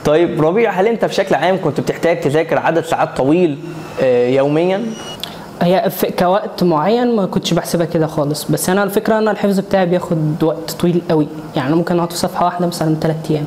طيب ربيع، هل انت بشكل عام كنت بتحتاج تذاكر عدد ساعات طويل يوميا؟ هي كوقت معين ما كنتش بحسبها كده خالص، بس انا الفكره ان الحفظ بتاعي بياخد وقت طويل قوي، يعني ممكن اقعد في صفحه واحده مثلا 3 ايام.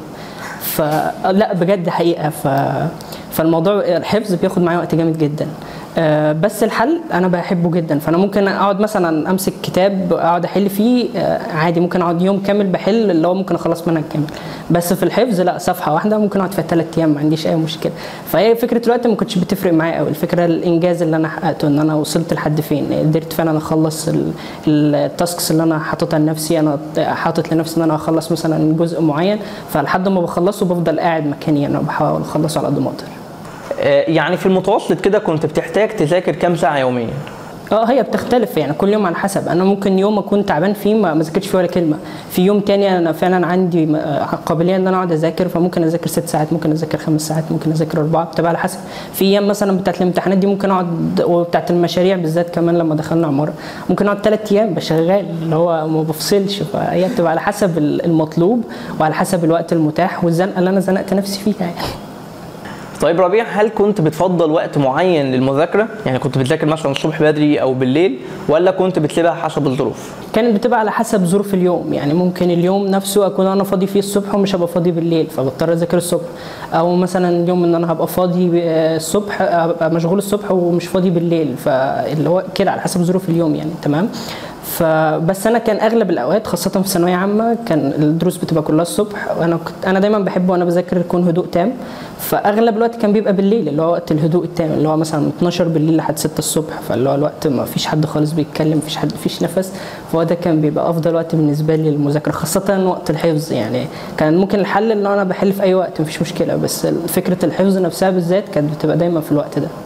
فلا بجد حقيقه، فالموضوع الحفظ بياخد معايا وقت جامد جدا. بس الحل انا بحبه جدا، فانا ممكن اقعد مثلا امسك كتاب اقعد احل فيه عادي، ممكن اقعد يوم كامل بحل اللي هو ممكن اخلص منها كامل. بس في الحفظ لا، صفحه واحده ممكن اقعد فيها 3 ايام ما عنديش اي مشكله. فهي فكره الوقت ما كنتش بتفرق معايا قوي، الفكره الانجاز اللي انا حققته، ان انا وصلت لحد فين، قدرت فعلا اخلص التاسكس اللي انا حاططها لنفسي. انا حاطط لنفسي ان انا اخلص مثلا جزء معين، فلحد ما بخلصه بفضل قاعد مكاني، انا بحاول اخلصه على قد ما اقدر. يعني في المتوسط كده كنت بتحتاج تذاكر كام ساعة يوميا؟ هي بتختلف يعني كل يوم على حسب. انا ممكن يوم اكون تعبان فيه ما ذاكرتش فيه ولا كلمه، في يوم تاني انا فعلا عندي قابليه ان انا اقعد اذاكر، فممكن اذاكر 6 ساعات، ممكن اذاكر 5 ساعات، ممكن اذاكر 4، بتبقى على حسب. في ايام مثلا بتاعت الامتحانات دي ممكن اقعد، وبتاعت المشاريع بالذات كمان لما دخلنا عماره ممكن اقعد 3 ايام بشغال اللي هو ما بفصلش. فهي بتبقى على حسب المطلوب وعلى حسب الوقت المتاح والزنقه اللي انا زنقت نفسي فيها يعني. طيب ربيع، هل كنت بتفضل وقت معين للمذاكرة؟ يعني كنت بتذاكر مثلا الصبح بدري أو بالليل، ولا كنت بتسيبها حسب الظروف؟ كانت بتبقى على حسب ظروف اليوم، يعني ممكن اليوم نفسه أكون أنا فاضي فيه الصبح ومش هبقى فاضي بالليل، فبضطر أذاكر الصبح. أو مثلا اليوم إن أنا هبقى فاضي الصبح، هبقى مشغول الصبح ومش فاضي بالليل، فاللي هو كده على حسب ظروف اليوم يعني. تمام. فبس انا كان اغلب الاوقات خاصه في ثانويه عامه كان الدروس بتبقى كلها الصبح، انا دايما بحب وانا بذاكر يكون هدوء تام، فاغلب الوقت كان بيبقى بالليل اللي هو وقت الهدوء التام، اللي هو مثلا 12 بالليل لحد 6 الصبح، فاللي هو الوقت ما فيش حد خالص بيتكلم، مفيش حد، مفيش نفس. فهو ده كان بيبقى افضل وقت بالنسبه لي للمذاكره، خاصه وقت الحفظ. يعني كان ممكن الحل ان انا بحل في اي وقت مفيش مشكله، بس فكره الحفظ نفسها بالذات كانت بتبقى دايما في الوقت ده.